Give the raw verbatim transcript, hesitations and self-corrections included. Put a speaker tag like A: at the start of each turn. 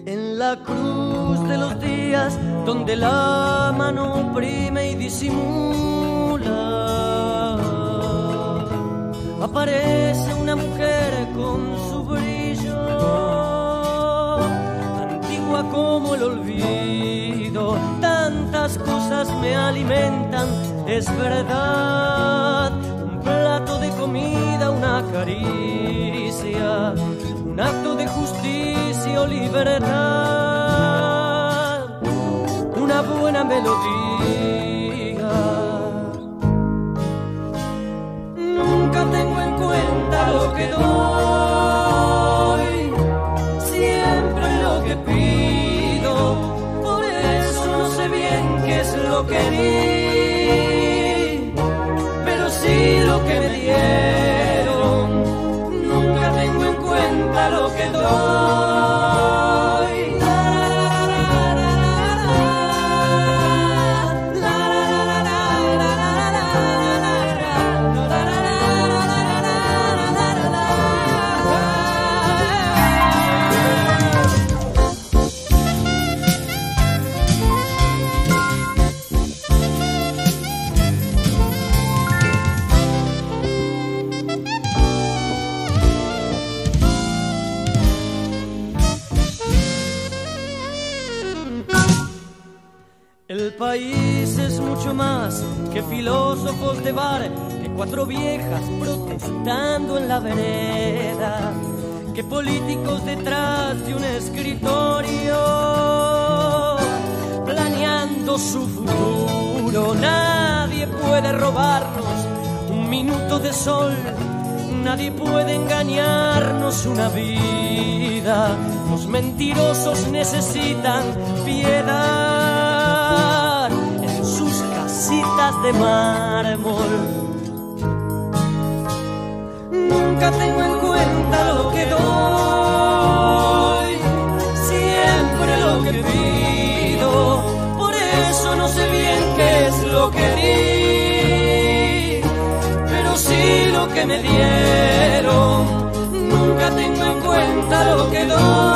A: En la cruz de los días, donde la mano oprime y disimula, aparece una mujer con su brillo, antigua como el olvido. Tantas cosas me alimentan, es verdad. Un plato de comida, una caricia, un acto de justicia o libertad, una buena melodía. Nunca tengo en cuenta lo que doy, siempre lo que pido. Por eso no sé bien qué es lo que di, pero sí lo que me dieron. Nunca tengo en cuenta lo que doy. El país es mucho más que filósofos de bar, que cuatro viejas protestando en la vereda, que políticos detrás de un escritorio planeando su futuro. Nadie puede robarnos un minuto de sol, nadie puede engañarnos una vida. Los mentirosos necesitan piedad en sus casitas de mármol. Nunca tengo en cuenta lo que doy, siempre lo que pido. Por eso no sé bien qué es lo que di, pero sí lo que me dieron. Nunca tengo en cuenta lo que doy.